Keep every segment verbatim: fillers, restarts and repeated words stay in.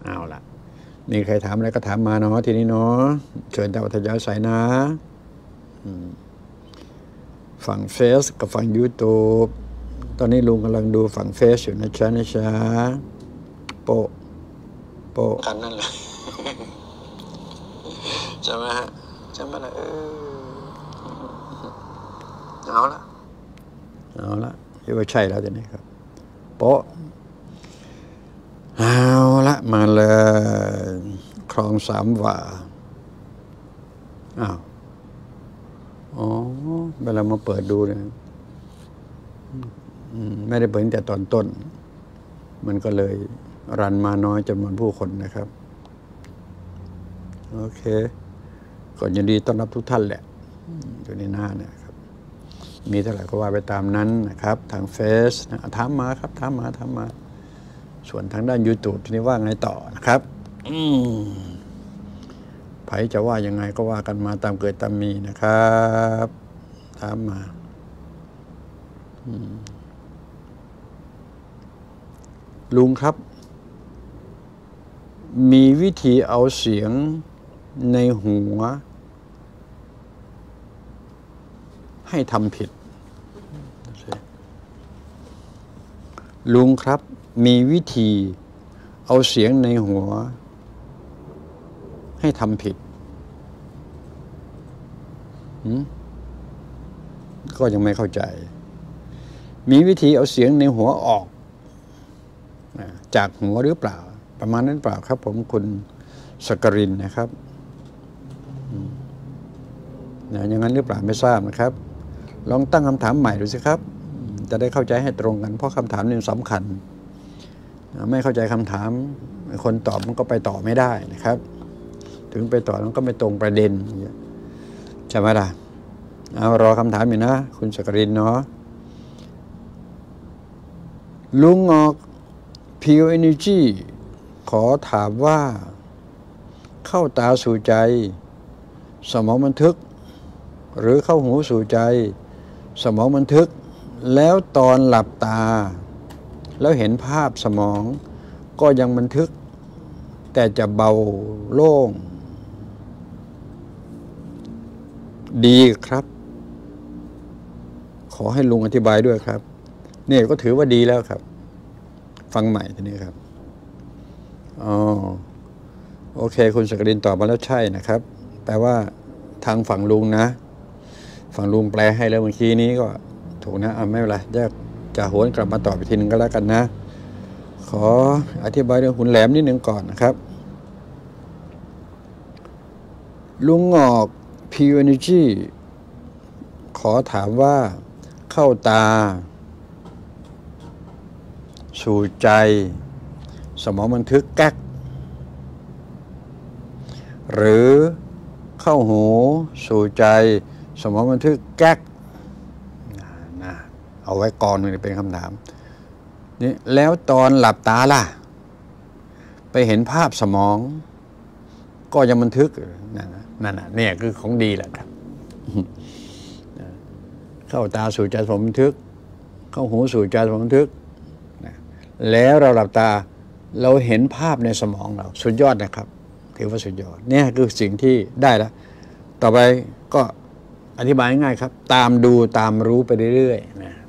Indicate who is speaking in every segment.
Speaker 1: เอาละมีใครถามอะไรก็ถามมาเนาะทีนี้เนาะเชิญตามอัธยาศัยนะฝั่งเฟซกับฝั่ง YouTube ตอนนี้ลุงกำลังดูฝั่งเฟซอยู่นะจ๊ะนะจ๊ะโปะโปะกันนั่นแหละใช่ไหมฮะใช่ไหมล่ะเออเอาละเอาละคิดว่าใช่แล้วทีนี้ครับโปะเอาละมาเลยคลองสามวาอ้าวอ๋อเวลามาเปิดดูเนี่ยไม่ได้เปิดตั้งแต่ตอนต้นมันก็เลยรันมาน้อยจำนวนผู้คนนะครับโอเคก่อนยินดีต้อนรับทุกท่านแหละอยู่ในหน้าเนี่ยครับมีเท่าไหร่ก็ว่าไปตามนั้นนะครับทางเฟซนะถามมาครับถามมาถามมาส่วนทางด้าน YouTube ทีนี้ว่าไงต่อนะครับอืมไผจะว่ายังไงก็ว่ากันมาตามเกิดตามมีนะครับถามมาลุงครับมีวิธีเอาเสียงในหัวให้ทำผิดลุงครับมีวิธีเอาเสียงในหัวให้ทำผิดก็ยังไม่เข้าใจมีวิธีเอาเสียงในหัวออกจากหัวหรือเปล่าประมาณนั้นเปล่าครับผมคุณสกรินนะครับนะอย่างนั้นหรือเปล่าไม่ทราบนะครับลองตั้งคำถามใหม่ดูสิครับจะได้เข้าใจให้ตรงกันเพราะคำถามนี้สำคัญไม่เข้าใจคำถามคนตอบมันก็ไปต่อไม่ได้นะครับถึงไปต่อมันก็ไม่ตรงประเด็นใช่ไหมล่ะเอารอคำถามอยู่นะคุณสกรินเนาะลุงออก Pure Energy ขอถามว่าเข้าตาสู่ใจสมองบันทึกหรือเข้าหูสู่ใจสมองบันทึกแล้วตอนหลับตาแล้วเห็นภาพสมองก็ยังบันทึกแต่จะเบาโล่งดีครับขอให้ลุงอธิบายด้วยครับนี่ก็ถือว่าดีแล้วครับฟังใหม่ทีนี้ครับอ๋อโอเคคุณสกรินตอบมาแล้วใช่นะครับแปลว่าทางฝั่งลุงนะฝั่งลุงแปลให้แล้วเมื่อกี้นี้ก็ถูกนะอ่ะไม่เป็นไรจะจะโหนกลับมาตอบอีกทีนึงก็แล้วกันนะขออธิบายเรื่องหุ่นแหลมนิดนึงก่อนนะครับลุงงอก Pure Energy ขอถามว่าเข้าตาสู่ใจสมองบันทึกแก๊กหรือเข้าหูสู่ใจสมองบันทึกแก๊กนะเอาไว้ก่อนเป็นคำถามนี่แล้วตอนหลับตาล่ะไปเห็นภาพสมองก็ยังบันทึกนั่นนั่นเนี่ยคือของดีแหละครับเข้าตาสู่ใจสมองบันทึกเข้าหูสู่ใจสมองบันทึกแล้วเราหลับตาเราเห็นภาพในสมองเราสุดยอดนะครับถือว่าสุดยอดเนี่ยคือสิ่งที่ได้แล้วต่อไปก็อธิบายง่ายครับตามดูตามรู้ไปเรื่อยๆนะ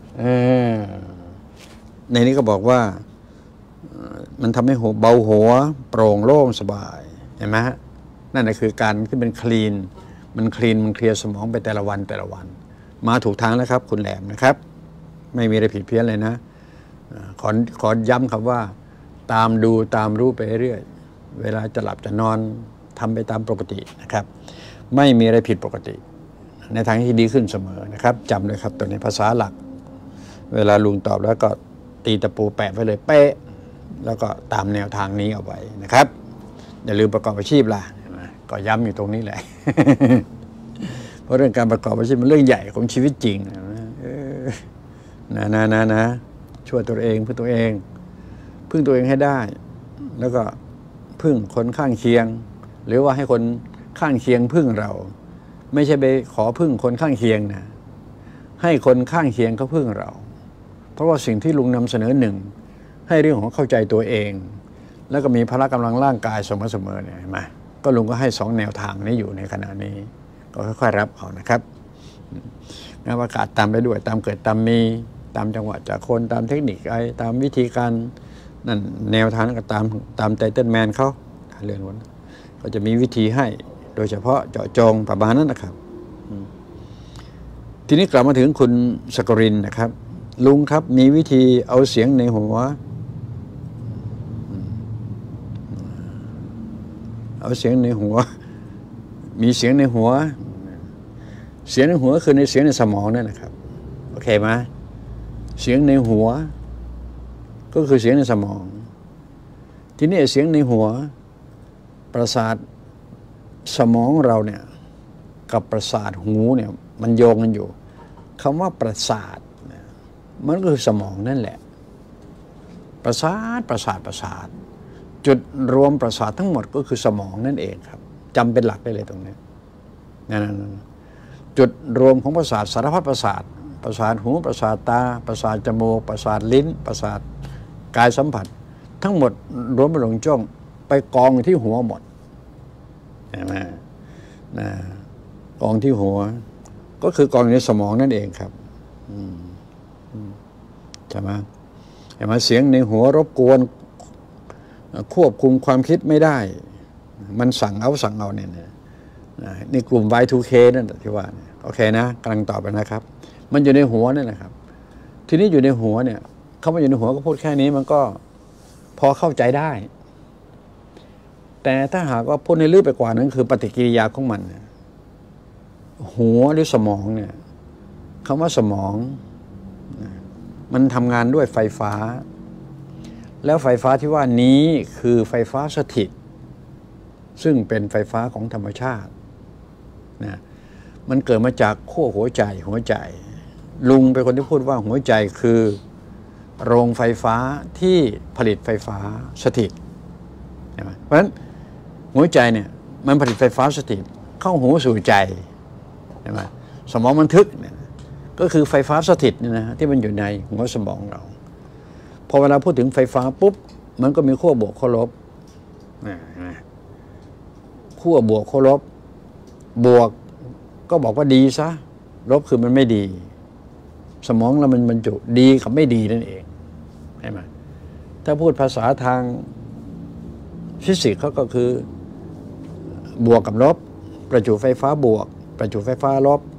Speaker 1: ในนี้ก็บอกว่ามันทำให้หัวเบาหัวโปร่งโล่งสบายเห็นไหมฮะนั่นแหละคือการที่เป็นคลีนมันคลีนมันเคลียร์สมองไปแต่ละวันแต่ละวันมาถูกทางแล้วครับคุณแหลมนะครับไม่มีอะไรผิดเพี้ยนเลยนะขอขอย้ำครับว่าตามดูตามรู้ไปเรื่อยเวลาจะหลับจะนอนทำไปตามปกตินะครับไม่มีอะไรผิดปกติในทางที่ดีขึ้นเสมอนะครับจำเลยครับตัวนี้ภาษาหลักเวลาลุงตอบแล้วก็ตีตะปูแปะไปเลยเป๊ะแล้วก็ตามแนวทางนี้เอาไว้นะครับอย่าลืมประกอบอาชีพล่ะก็ย้ำอยู่ตรงนี้แหละ เพราะเรื่องการประกอบอาชีพมันเรื่องใหญ่ของชีวิตจริงนะนะนะนะช่วยตัวเองเพื่อตัวเองพึ่งตัวเองให้ได้แล้วก็พึ่งคนข้างเคียงหรือว่าให้คนข้างเคียงพึ่งเราไม่ใช่ไปขอพึ่งคนข้างเคียงนะให้คนข้างเคียงเขาพึ่งเราเพราะว่าสิ่งที่ลุงนำเสนอหนึ่งให้เรื่องของเข้าใจตัวเองแล้วก็มีพละกำลังร่างกายเสมอๆเนี่ยเห็นไหมก็ลุงก็ให้สองแนวทางนี้อยู่ในขณะนี้ก็ค่อยๆรับเอานะครับนะประกาศตามไปด้วยตามเกิดตามมีตามจังหวะจากคนตามเทคนิคไอ้ตามวิธีการนั่นแนวทางก็ตามตามไตเติ้ลแมนเขาเรื่องนั้นก็จะมีวิธีให้โดยเฉพาะเจาะจงประมาณนั้นนะครับทีนี้กลับมาถึงคุณสกรินนะครับลุงครับมีวิธีเอาเสียงในหัวเอาเสียงในหัวมีเสียงในหัวเสียงในหัวคือในเสียงในสมองนั่นนะครับโอเคไหมเสียงในหัวก็คือเสียงในสมองทีนี้เสียงในหัวประสาทสมองเราเนี่ยกับประสาทหูเนี่ยมันโยงกันอยู่คำว่าประสาทมันก็คือสมองนั่นแหละประสาทประสาทประสาทจุดรวมประสาททั้งหมดก็คือสมองนั่นเองครับจำเป็นหลักได้เลยตรงนี้นั่นจุดรวมของประสาทสารพัดประสาทประสาทหูประสาทตาประสาทจมูกประสาทลิ้นประสาทกายสัมผัสทั้งหมดรวมไปลงจ้องไปกองที่หัวหมดใช่ไหมนะกองที่หัวก็คือกองในสมองนั่นเองครับใช่ไหมเห็นไหมเสียงในหัวรบกวนควบคุมความคิดไม่ได้มันสั่งเอาสั่งเอาเนี่ยนี่กลุ่ม วาย ทู เค นั่นที่ว่าโอเคนะกำลังตอบไปนะครับมันอยู่ในหัวนี่แหละครับทีนี้อยู่ในหัวเนี่ยเขามาอยู่ในหัวก็พูดแค่นี้มันก็พอเข้าใจได้แต่ถ้าหากว่าพูดในลึกไปกว่านั้นคือปฏิกิริยาของมันหัวหรือสมองเนี่ยคำว่าสมองมันทำงานด้วยไฟฟ้าแล้วไฟฟ้าที่ว่านี้คือไฟฟ้าสถิตซึ่งเป็นไฟฟ้าของธรรมชาตินะมันเกิดมาจากขั้วหัวใจหัวใจลุงเป็นคนที่พูดว่าหัวใจคือโรงไฟฟ้าที่ผลิตไฟฟ้าสถิตใช่ไหมเพราะฉะนั้นหัวใจเนี่ยมันผลิตไฟฟ้าสถิตเข้าหูสู่ใจใช่ไหมสมองบันทึกเนี่ยก็คือไฟฟ้าสถิตเนี่ยนะที่มันอยู่ในหัวสมองเราพอเวลาพูดถึงไฟฟ้าปุ๊บมันก็มีขั้วบวกขั้วลบขั้วบวกขั้วลบบวกก็บอกว่าดีซะลบคือมันไม่ดีสมองเรามันบรรจุดีกับไม่ดีนั่นเองใช่ไหมถ้าพูดภาษาทางฟิสิกส์เขาก็คือบวกกับลบประจุไฟฟ้าบวกประจุไฟฟ้าลบ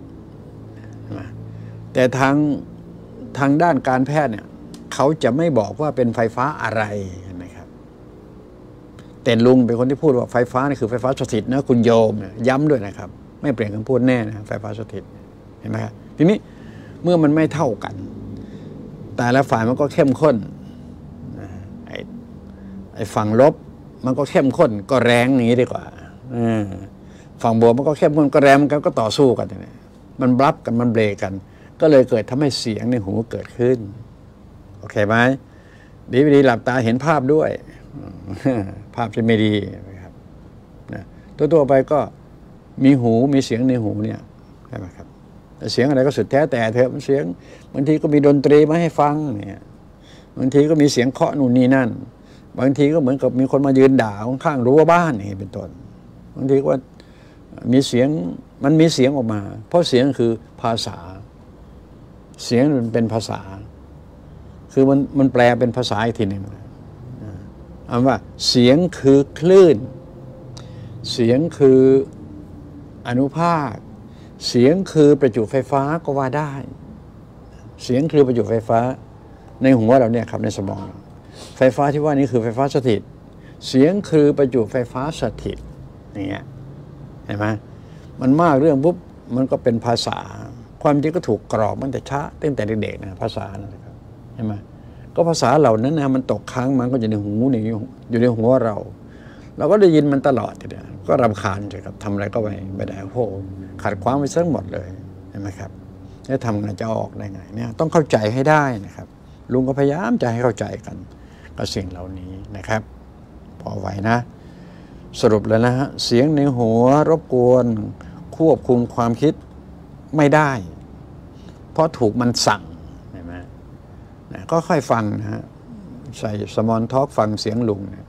Speaker 1: แต่ทางทางด้านการแพทย์เนี่ยเขาจะไม่บอกว่าเป็นไฟฟ้าอะไรเห็นไหมครับแต่ลุงเป็นคนที่พูดว่าไฟฟ้านี่คือไฟฟ้าสถิตนะคุณโยมย้ำด้วยนะครับไม่เปลี่ยนคำพูดแน่นะไฟฟ้าสถิตเห็นไหมครับทีนี้เมื่อมันไม่เท่ากันแต่ละฝ่ายมันก็เข้มข้นไอ้ไอ้ฝั่งลบมันก็เข้มข้นก็แรงอย่างนี้ดีกว่าฝั่งบวกมันก็เข้มข้นก็แรงมันก็ต่อสู้กันเนี่ยมันบลับกันมันเบรกกันก็เลยเกิดทำให้เสียงในหูเกิดขึ้นโอเคไหมดีไม่ดีหลับตาเห็นภาพด้วยภาพจะไม่ดีนะครับนะตัวๆไปก็มีหูมีเสียงในหูเนี่ยใช่ไหมครับเสียงอะไรก็สุดแท้แต่เถอะมันเสียงบางทีก็มีดนตรีมาให้ฟังเนี่ยบางทีก็มีเสียงเคาะนู่นนี่นั่นบางทีก็เหมือนกับมีคนมายืนด่าข้างรั้วบ้านนี่เป็นต้นบางทีก็มีเสียงมันมีเสียงออกมาเพราะเสียงคือภาษาเสียงมันเป็นภาษาคือมันมันแปลเป็นภาษาอีกทีหนึ่งอันว่าเสียงคือคลื่นเสียงคืออนุภาคเสียงคือประจุไฟฟ้าก็ว่าได้เสียงคือประจุไฟฟ้าในหัวเราเนี่ยครับในสมองไฟฟ้าที่ว่านี้คือไฟฟ้าสถิตเสียงคือประจุไฟฟ้าสถิตอย่างเงี้ยเห็นไหมมันมากเรื่องปุ๊บมันก็เป็นภาษาความจริงก็ถูกกรอบมันแต่ช้าตั้งแต่เด็กๆนะภาษานะครับใช่ไหมก็ภาษาเหล่านั้นนะมันตกค้างมันก็อยู่ในหูนี่อยู่ในหัวเราเราก็ได้ยินมันตลอดทีเดียวก็รำคาญใช่ครับทำอะไรก็ไม่ไม่ได้โอ้โหขัดขวางไปทั้งหมดเลยเห็นไหมครับแล้วทำไงจะออกได้ไงเนี่ยต้องเข้าใจให้ได้นะครับลุงก็พยายามจะให้เข้าใจกันกับสิ่งเหล่านี้นะครับพอไหวนะสรุปแล้วนะฮะเสียงในหัวรบกวนควบคุมความคิดไม่ได้เพราะถูกมันสั่งเห็นไหมนะก็ค่อยฟังนะฮะใส่สมอลท็อกฟังเสียงลุงเนี่ย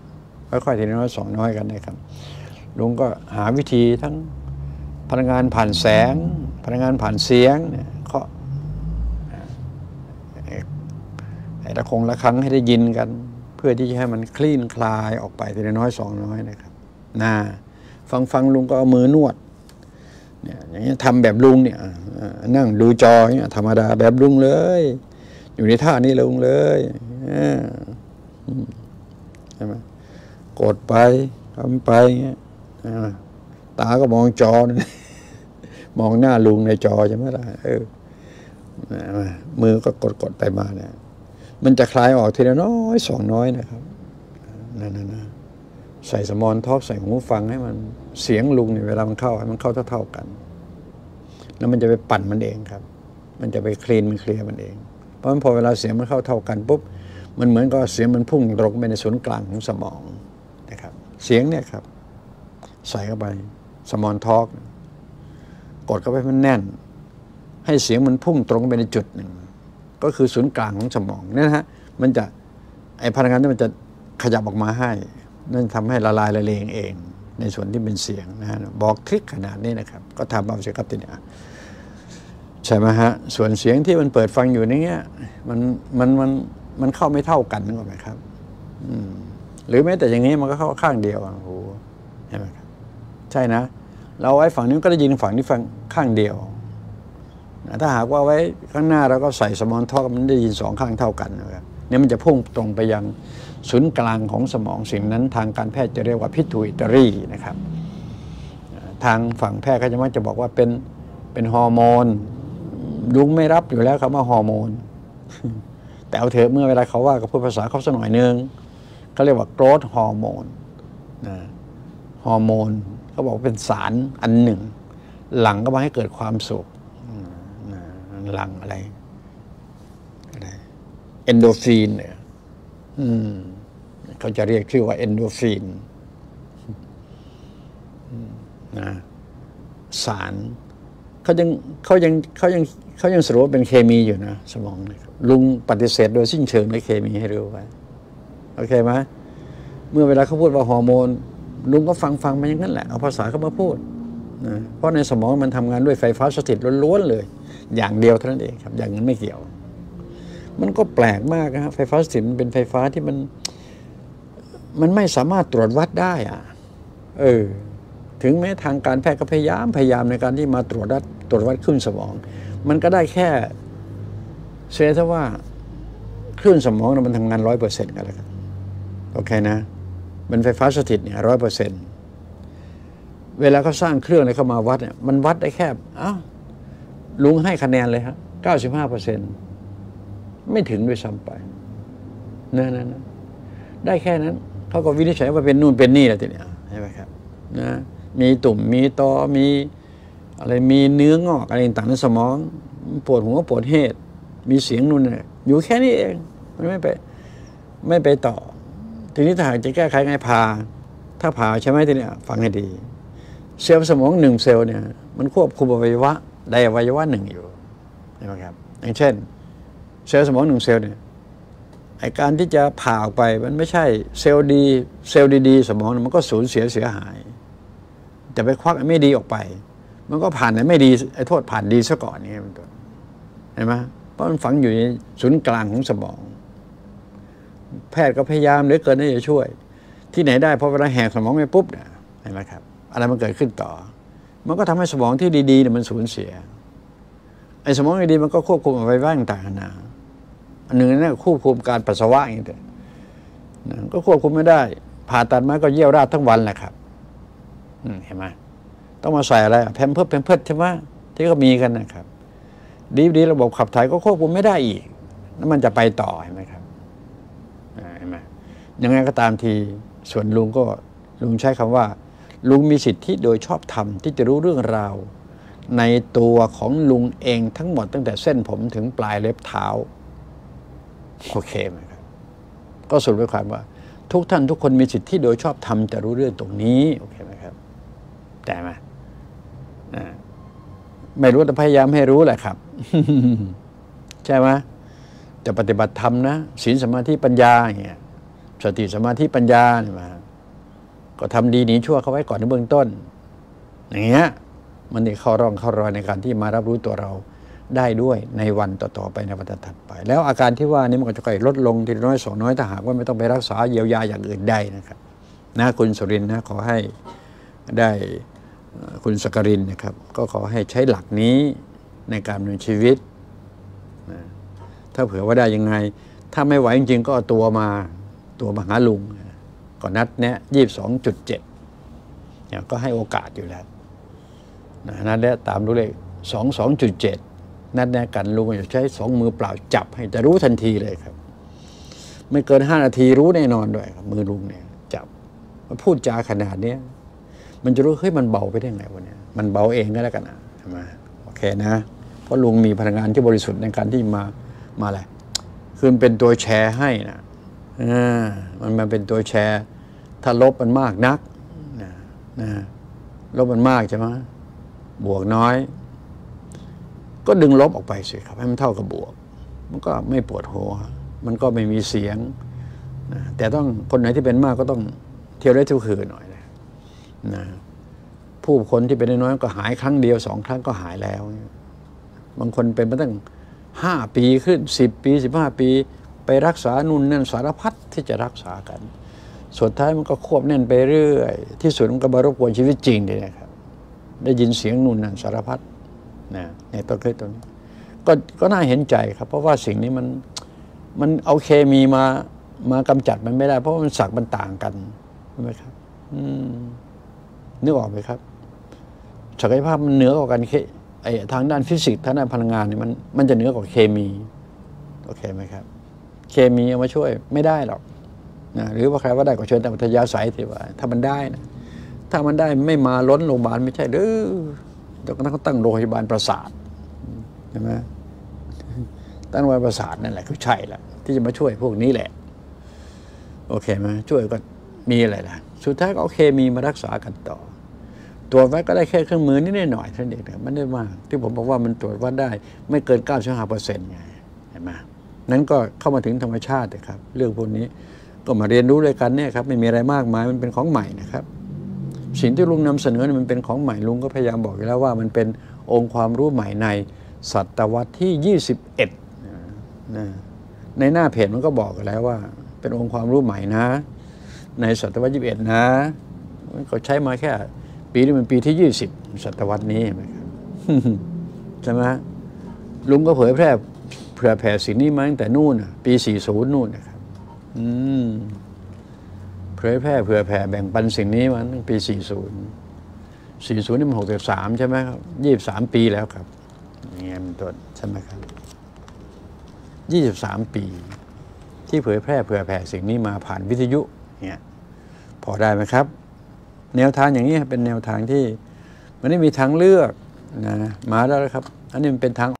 Speaker 1: ค่อยๆทีละน้อยสองน้อยกันนะครับลุงก็หาวิธีทั้งพลังงานผ่านแสงพลังงานผ่านเสียงเนี่ยเคาะไอ้ระฆังระฆังให้ได้ยินกันเพื่อที่จะให้มันคลี่นคลายออกไปทีละน้อยสองน้อยนะครับน่าฟังฟังลุงก็เอามือนวดเนี่ยอย่างนี้ทำแบบลุงเนี่ยนั่งดูจอเนี่ยธรรมดาแบบลุงเลยอยู่ในท่านี้ลุงเลยใช่ไหมกดไปทำไปเงี้ยตาก็มองจอนะมองหน้าลุงในจอใช่ไหมล่ะเออมือก็กดกดไปมาเนี่ยมันจะคลายออกทีละน้อยสองน้อยนะครับนั่นนะใส่สมอนท็อปใส่หูฟังให้มันเสียงลุงเนี่ยเวลามันเข้าให้มันเข้าเท่าๆกันแล้วมันจะไปปั่นมันเองครับมันจะไปคลีนมันเคลียร์มันเองเพราะฉะนั้นพอเวลาเสียงมันเข้าเท่ากันปุ๊บมันเหมือนกับเสียงมันพุ่งตรงไปในศูนย์กลางของสมองนะครับเสียงเนี่ยครับใส่เข้าไปสมอนท็อกกดเข้าไปมันแน่นให้เสียงมันพุ่งตรงไปในจุดหนึ่งก็คือศูนย์กลางของสมองนี่นะฮะมันจะไอพลังงานนี่มันจะขยับออกมาให้นั่นทำให้ละลายละเลงเองในส่วนที่เป็นเสียงนะฮะบอกทริคขนาดนี้นะครับก็ทำเอาสิครับทีนี้ใช่ไหมฮะส่วนเสียงที่มันเปิดฟังอยู่ในเงี้ยมันมันมันมันเข้าไม่เท่ากันนึกออกไหมครับหรือแม้แต่อย่างนี้มันก็เข้าข้างเดียวโอ้โหใช่ไหมครับใช่นะเราไว้ฝั่งนี้ก็ได้ยินฝั่งนี้ฟังข้างเดียวถ้าหากว่าไว้ข้างหน้าเราก็ใส่สมองท่อมันได้ยินสองข้างเท่ากันนะครับเนี่ยมันจะพุ่งตรงไปยังศูนย์กลางของสมองสิ่งนั้นทางการแพทย์จะเรียกว่าพิทูอิตรีนะครับทางฝั่งแพทย์เขาจะมักจะบอกว่าเป็นเป็นฮอร์โมนลุงไม่รับอยู่แล้วคำว่าฮอร์โมนแต่เอาเถอะเมื่อเวลาเขาว่ากับพูดภาษาเขาสักหน่อยนึงเขาเรียกว่าโกรทฮอร์โมนนะฮอร์โมนเขาบอกเป็นสารอันหนึ่งหลั่งก็มาให้เกิดความสุขหลั่งอะไรอะไรเอนโดฟินเนี่ยเขาจะเรียกชื่อว่าเอนโดฟินนะสารเขายังเขายังเขายังเขายังสรุปว่าเป็นเคมีอยู่นะสมองนะครับลุงปฏิเสธโดยสิ้นเชิงในเคมีให้รู้ไว้โอเคไหมเมื่อเวลาเขาพูดว่าฮอร์โมนลุงก็ฟังฟังมาอย่างนั้นแหละเอาภาษาเขามาพูดนะเพราะในสมองมันทำงานด้วยไฟฟ้าสถิตล้วนๆเลยอย่างเดียวเท่านั้นเองครับอย่างนั้นไม่เกี่ยวมันก็แปลกมากนะไฟฟ้าสถิตมันเป็นไฟฟ้าที่มันมันไม่สามารถตรวจวัดได้อะเออถึงแม้ทางการแพทย์ก็พยายามพยายามในการที่มาตรวจวัดตรวจวัดคลื่นสมองมันก็ได้แค่เชื่อซะว่าคลื่นสมองมันทำงานร้อยเปอร์เซ็นต์กันแล้วกันโอเคนะเป็นไฟฟ้าสถิตเนี่ยร้อยเปอร์เซ็นต์เวลาเขาสร้างเครื่องอะไรเข้ามาวัดเนี่ยมันวัดได้แค่อ้าวลุงให้คะแนนเลยครับเก้าสิบห้าเปอร์เซ็นต์ไม่ถึงด้วยซ้ำไปนั่นนั่นได้แค่นั้นเขาก็วินิจฉัยว่าเป็นนู่นเป็นนี่แหละทีเนี้ยใช่ไหมครับนะมีตุ่มมีตอมีอะไรมีเนื้องอกอะไรต่างในสมองปวดหัวปวดเหตุมีเสียงนู่นเนี่ยอยู่แค่นี้เองมันไม่ไปไม่ไปต่อทีนี้ถ้าหากจะแก้ไขไงผ่าถ้าผ่าใช่ไหมทีเนี้ยฟังให้ดีเซลล์สมองหนึ่งเซลล์เนี่ยมันควบคุมอวัยวะใดอวัยวะหนึ่งอยู่ใช่ไหมครับอย่างเช่นเซลล์สมองหนึ่งเซลล์เนี่ยไอการที่จะผ่าออกไปมันไม่ใช่เซลล์ดีเซลล์ดีๆสมองมันก็สูญเสียเสียหายจะไปควักไม่ดีออกไปมันก็ผ่านไอ้ไม่ดีไอ้โทษผ่านดีซะก่อนนี่เป็นต้นเห็นไหมเพราะมันฝังอยู่ในศูนย์กลางของสมองแพทย์ก็พยายามเหลือเกินที่จะช่วยที่ไหนได้พอเวลาแหกสมองไปปุ๊บเนี่ยเห็นไหมครับอะไรมันเกิดขึ้นต่อมันก็ทำให้สมองที่ดีๆเนี่ยมันสูญเสียไอ้สมองดีๆมันก็ควบคุมอวัยวะต่างๆนาอันหนึ่งนั่นควบคุมการปัสสาวะอย่างเงี้ยก็ควบคุมไม่ได้ผ่าตัดมาก็เยี่ยวราดทั้งวันแหละครับเห็นไหมต้องมาใส่อะไรแพมเพิร์สแพมเพิร์สใช่ไหมที่ก็มีกันนะครับดีๆระบบขับถ่ายก็ควบคุมไม่ได้อีกแล้วมันจะไปต่อเห็นไหมครับเห็นไหมยังไงก็ตามทีส่วนลุงก็ลุงใช้คำว่าลุงมีสิทธิโดยชอบธรรมที่จะรู้เรื่องราวในตัวของลุงเองทั้งหมดตั้งแต่เส้นผมถึงปลายเล็บเท้าโอเคไหมครับก็สรุปด้วยความว่าทุกท่านทุกคนมีสิทธิโดยชอบธรรมจะรู้เรื่องตรงนี้โอเคไหมครับแต่ไหมไม่รู้แต่พยายามให้รู้แหละครับ ใช่ไหมจะปฏิบัติธรรมนะศีลสมาธิปัญญาอย่างเงี้ยสติสมาธิปัญญาเนี่ยมาก็ทำดีหนีชั่วเข้าไว้ก่อนในเบื้องต้นอย่างเงี้ยมันนี่เข้าร่องเข้ารอยในการที่มารับรู้ตัวเราได้ด้วยในวันต่อๆไปในวันถัดไปแล้วอาการที่ว่านี้มันก็จะค่อยลดลงทีละน้อยสองน้อยถ้าหากว่าไม่ต้องไปรักษาเยียวยาอย่างอื่นได้นะครับนะคุณสุรินทร์นะขอให้ได้คุณสกรินนะครับก็ขอให้ใช้หลักนี้ในการดำเนินชีวิตนะถ้าเผื่อว่าได้ยังไงถ้าไม่ไหวจริงๆก็เอาตัวมาตัวมาหาลุงก่อนนัดเนี้ยยี่สิบสองจุดเจ็ดเนี่ยก็ให้โอกาสอยู่แล้วนะนัดเนี้ยตามรู้เลขสองสองจุดเจ็ดนัดเนี้ยกันลุงจะใช้สองมือเปล่าจับให้จะรู้ทันทีเลยครับไม่เกินห้านาทีรู้แน่นอนด้วยครับมือลุงเนี่ยจับมันพูดจาขนาดเนี้ยมันจะรู้เฮ้ยมันเบาไปได้ไงวะเนี่ยมันเบาเองก็แล้วกันนะใช่ไหมโอเคนะเพราะลุงมีพลังงานที่บริสุทธิ์ในการที่มามาอะไรคือมันเป็นตัวแชร์ให้นะอ่ามันมาเป็นตัวแชร์ถ้าลบมันมากนักนะนะลบมันมากใช่ไหมบวกน้อยก็ดึงลบออกไปสิครับให้มันเท่ากับบวกมันก็ไม่ปวดหัวมันก็ไม่มีเสียงนะแต่ต้องคนไหนที่เป็นมากก็ต้องเที่ยวได้เที่ยวคืนหน่อยนะนะผู้คนที่เป็นน้อยก็หายครั้งเดียวสองครั้งก็หายแล้วบางคนเป็นมาตั้งห้าปีขึ้นสิบปีสิบห้าปีไปรักษานุ่นนั่นสารพัดที่จะรักษากันสุดท้ายมันก็ควบแน่นไปเรื่อยที่สุดมันก็มารบกวนชีวิตจริงเลยนะครับได้ยินเสียงนุ่นนั่นสารพัดนะในต้นเคยต้นนี้ก็ก็น่าเห็นใจครับเพราะว่าสิ่งนี้มันมันเอาเคมีมามากำจัดมันไม่ได้เพราะมันศักดิ์มันต่างกันใช่ไหมครับอืมนึกออกไหมครับศักยภาพมันเหนือกว่ากันไอ้ทางด้านฟิสิกส์ทางด้านพลังงานเนี่ยมันมันจะเหนือกว่าเคมีโอเคไหมครับเคมีเอามาช่วยไม่ได้หรอกนะหรือว่าใครว่าได้ก็เชิญแต่วิทยาสายที่ว่าถ้ามันได้นะถ้ามันได้ไม่มาล้นโรงพยาบาลไม่ใช่หรือต้องตั้งโรงพยาบาลประสาทใช่ไหมตั้งโรงพยาบาลประสาทนั่นแหละคือใช่แหละที่จะมาช่วยพวกนี้แหละโอเคไหมช่วยก็มีอะไรล่ะสุดท้ายก็เอาเคมีมารักษากันต่อตรวจวัดก็ได้แค่เครื่องมือนิดหน่อยเท่านั้นเองมันได้มากที่ผมบอกว่ามันตรวจวัดได้ไม่เกิน เก้าสิบห้าเปอร์เซ็นต์ ไงเห็นไหมนั้นก็เข้ามาถึงธรรมชาติครับเรื่องพวกนี้ก็มาเรียนรู้ด้วยกันเนี่ยครับไม่มีอะไรมากมายมันเป็นของใหม่นะครับสิ่งที่ลุงนำเสนอมันเป็นของใหม่ลุงก็พยายามบอกอยู่แล้วว่ามันเป็นองค์ความรู้ใหม่ในศตวรรษที่ยี่สิบเอ็ดนะในหน้าเพจมันก็บอกแล้วว่าเป็นองค์ความรู้ใหม่นะในศตวรรษยี่สิบเอ็ดนะมันก็ใช้มาแค่ปีนี้มันปีที่ยี่สิบศตวรรษนี้ไหมครับใช่ไหมลุงก็เผยแพร่เผื่อแผ่สิ่งนี้มาตั้งแต่นู่นปีสี่สิบนู่นนะครับอืมเผยแพร่เผื่อแผ่แบ่งปันสิ่งนี้มาตั้งปีสี่สิบ สี่สิบนี่มันหกสิบสามใช่ไหมครับยี่สิบสามปีแล้วครับอย่างเงี้ยมันต้นใช่ไหมครับยี่สิบสามปีที่เผยแพร่เผื่อแผ่สิ่งนี้มาผ่านวิทยุเนี่ยพอได้ไหมครับแนวทางอย่างนี้เป็นแนวทางที่มันไม่มีทางเลือกนะมาแล้วครับอันนี้มันเป็นทาง